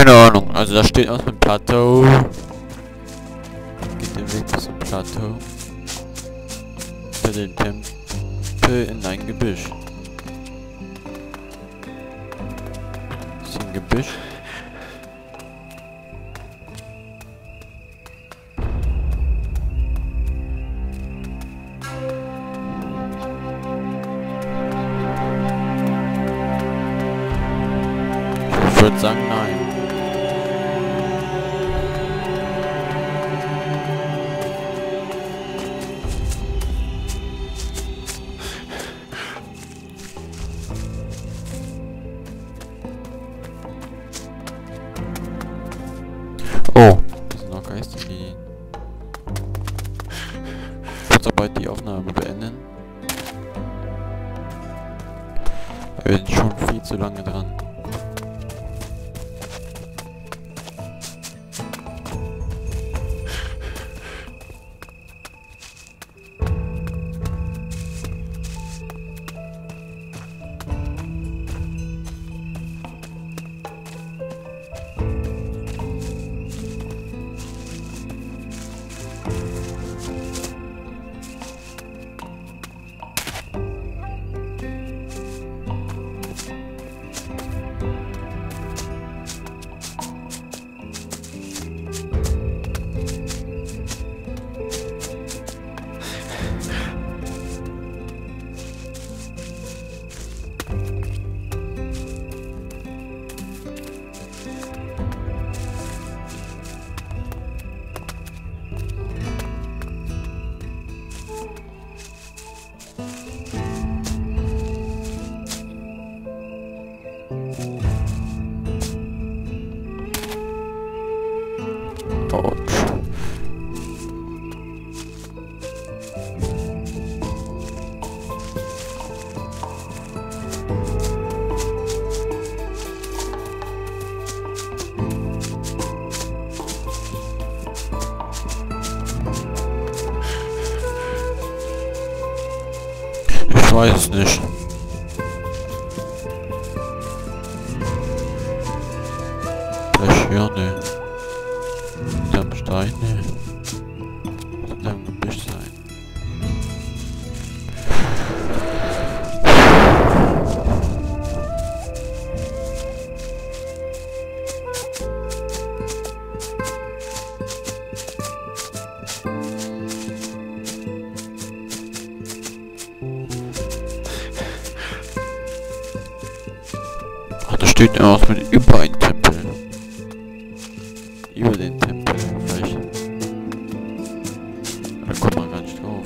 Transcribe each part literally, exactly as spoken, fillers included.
Keine Ahnung, also da steht aus dem Plateau. Geht der Weg bis zum Plateau. Für den Tempel in ein Gebüsch. Ist hier ein Gebüsch? Ich würde sagen, nein. Oh, das sind noch Geisterlinien. Kurz dabei die Aufnahme beenden. Wir sind schon viel zu lange dran. Ich weiß es nicht. Vielleicht hier, ne. Hinterm Stein, ne. Hinterm Gebüsch sein. Da steht ja was mit über ein Tempel. Über den Tempel, vielleicht. Da kommt man gar nicht drauf.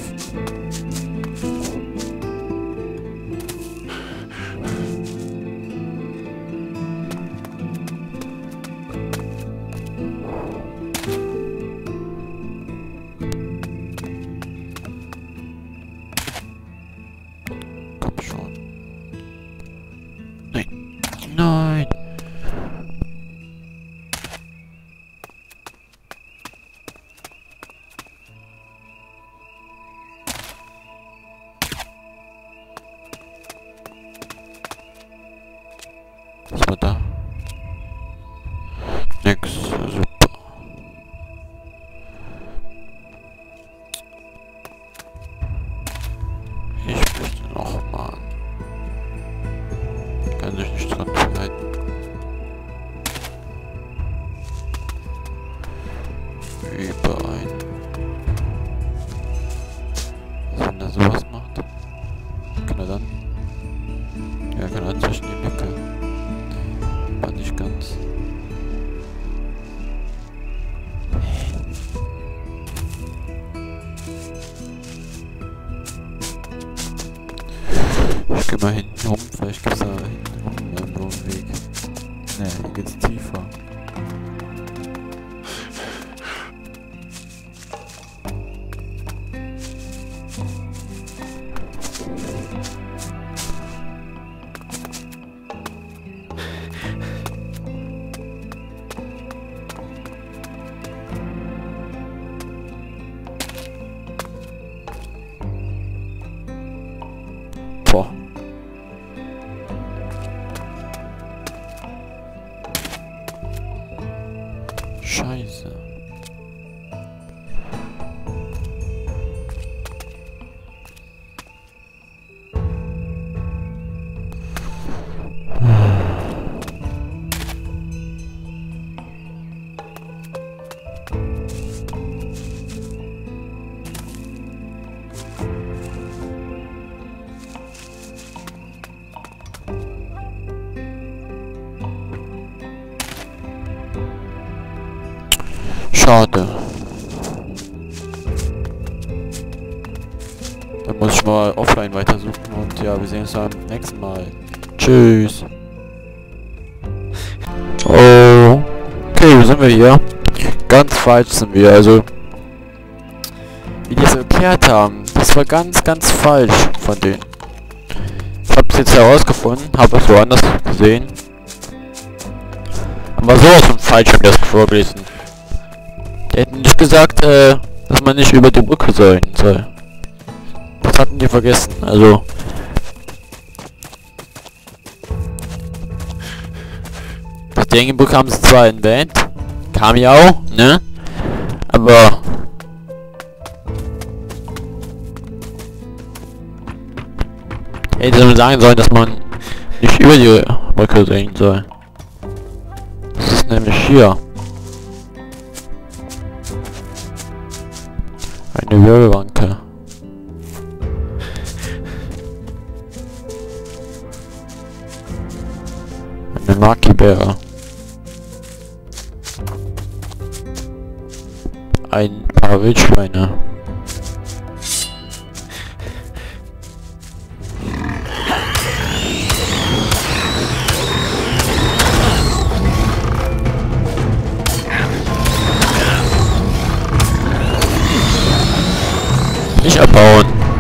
Komm schon. Nein. Nein. Was war da? Nix. Super. Ich möchte noch mal. Kann sich nicht dran verhalten. Überein. Also wenn er sowas macht, kann er dann. Ja, kann er zwischen die Lücke. War nicht ganz. Ich geh mal hinten rum, vielleicht gibt's da hinten rum einen blauen Weg. Ne, hier geht's tiefer. Boah. Scheiße. Schade. Dann muss ich mal offline weitersuchen und ja, wir sehen uns beim nächsten Mal. Tschüss. Oh. Okay, wo sind wir hier? Ganz falsch sind wir, also... Wie die es erklärt haben, das war ganz, ganz falsch von denen. Ich habe es jetzt herausgefunden, habe es woanders gesehen. Aber sowas von falsch haben die das vorgelesen. Die hätten nicht gesagt, äh, dass man nicht über die Brücke sein soll. Das hatten die vergessen, also... Das Dängenbrücke haben sie zwar erwähnt, kam ja auch, ne? Aber... Hätte man sagen sollen, dass man nicht über die Brücke sein soll. Das ist nämlich hier. Eine Wirbelwanke. Eine Maki-Bäre. Ein paar Wildschweine. Nicht abbauen.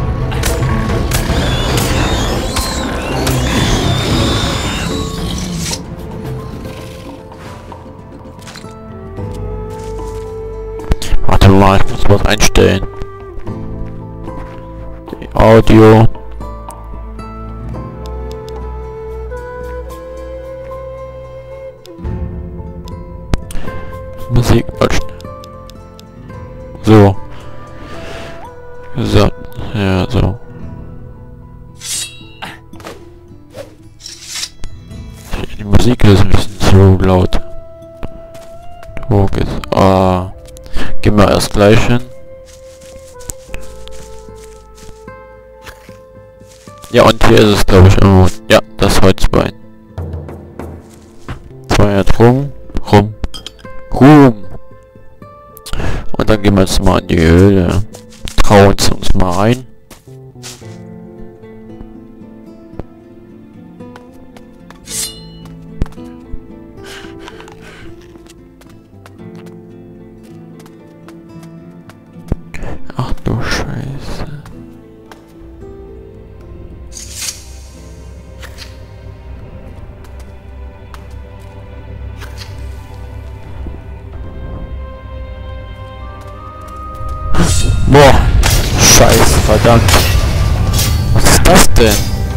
Warte mal, ich muss was einstellen. Die Audio. Musik. So. So, ja, so. Die Musik ist ein bisschen zu laut. Wo geht's? Ah. Gehen wir erst gleich hin. Ja, und hier ist es, glaube ich, irgendwo. Ja, das Holzbein. Zwei rum, rum, rum. Und dann gehen wir jetzt mal in die Höhle. Trauen uns uns mal rein. Ach du Scheiße. Boah. Scheiße, verdammt. Was ist das denn?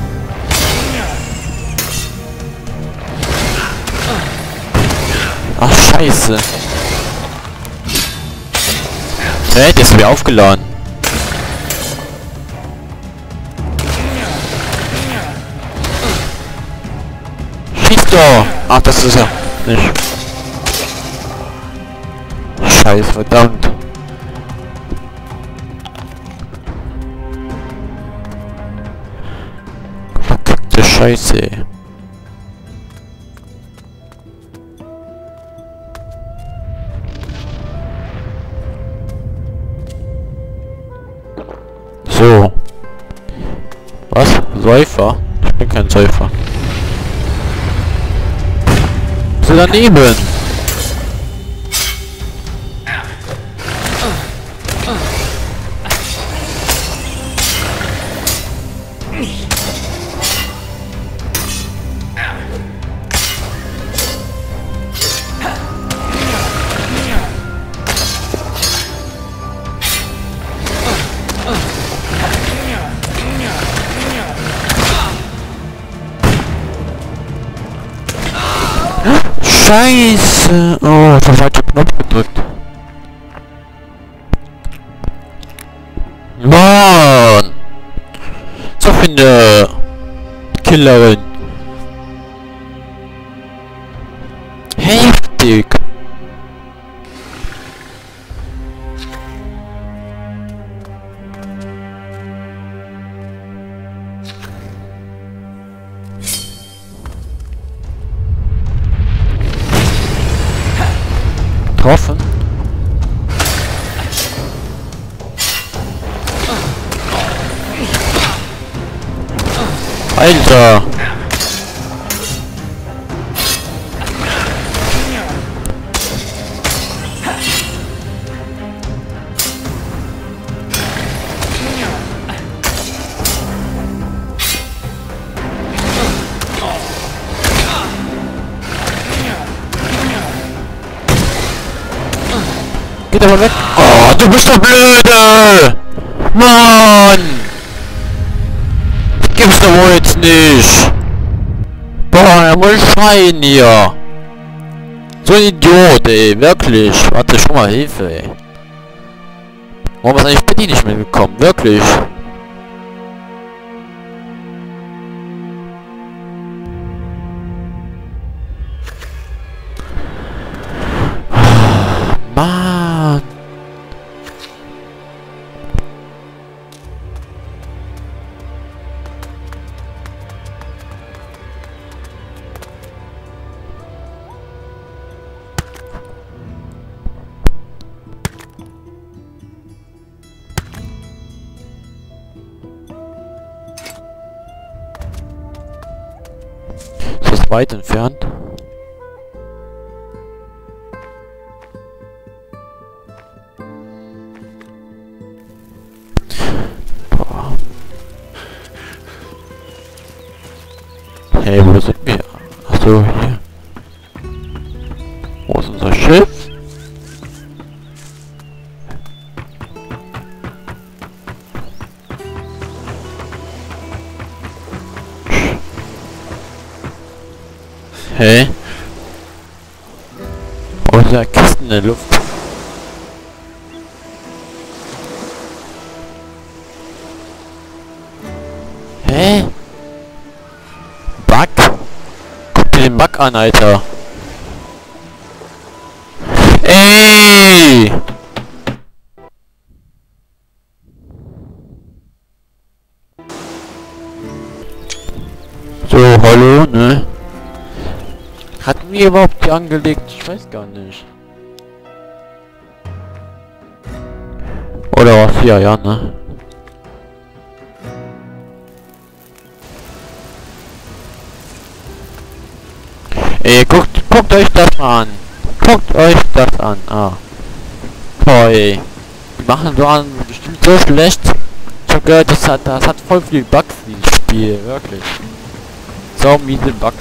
Ach, scheiße. Hä, der ist wieder aufgeladen. Schieß doch! Ach, das ist er nicht. Scheiße, verdammt. Scheiße. So. Was? Säufer? Ich bin kein Säufer. So daneben. Scheiße! Oh, ich hab falschen Knopf gedrückt. Mann! So viele Killerin. Heftig! Getroffen. Alter! Geht aber weg. Oh, du bist doch blöde! Mann! Gibt's doch wohl jetzt nicht! Boah, er muss schreien hier! So ein Idiot, ey, wirklich! Warte, schon mal Hilfe, ey! Warum ist eigentlich Betty nicht mehr gekommen? Wirklich! Mann! Das ist weit entfernt. Boah. Hey, wo sind wir? Achso, hier. Wo ist unser Schiff? Hey. Oh, da Kisten in der Luft. Hä? Bug? Guck dir den Bug an, Alter. Ey! So, hallo, ne? Hatten wir überhaupt die angelegt? Ich weiß gar nicht. Oder was? Ja, ja, ne? Ey, guckt, guckt euch das mal an. Guckt euch das an. Ah. Boah, ey. Die machen so an bestimmt so schlecht. Ich hab gehört, das hat, das hat voll viel Bugs, dieses Spiel. Wirklich. So miese Bugs.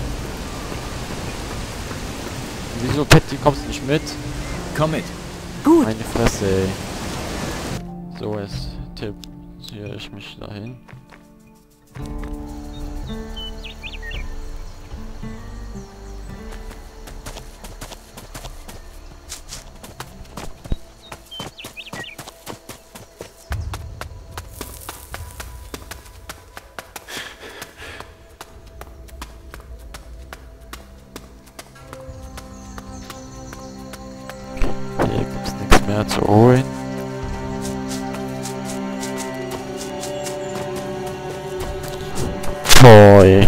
Wieso, Patty, kommst du nicht mit? Komm mit. Gut. Meine Fresse, ey. So, jetzt tippe ich mich dahin. Hier gibt's nichts mehr zu holen. Boy.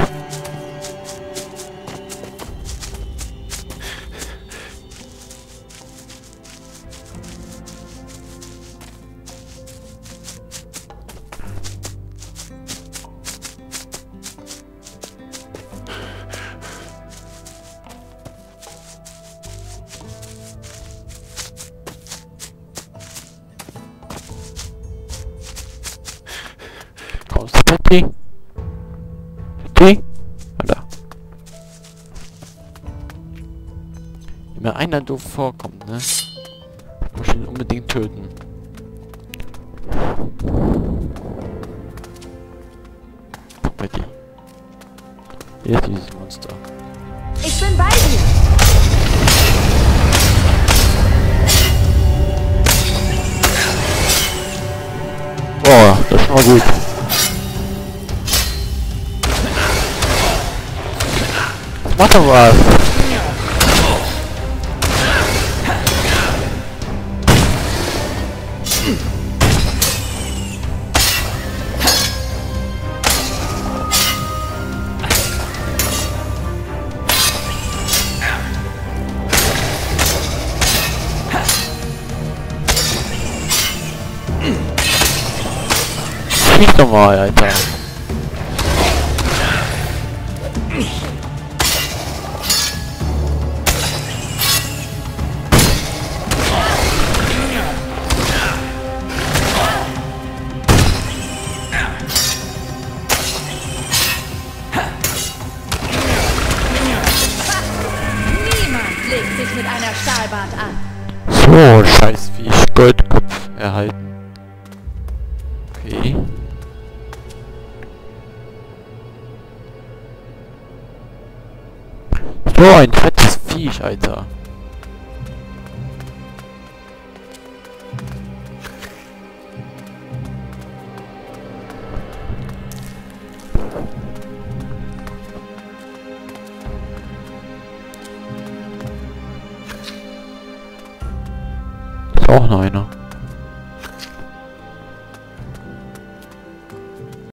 Kommst du, Patty? Patty? Oder? Wenn mir einer doof vorkommt, ne? Muss ich ihn unbedingt töten. Guck, Patty. Hier ist dieses Monster. Ich bin bei dir. Oh, das ist schon mal gut. Mach doch was. Schieß doch mal, Alter. Niemand legt sich mit einer Stahlbart an. So, scheiß Viech. Goldkopf erhalten. Okay. So ein fettes Viech, Alter. Ist auch noch einer.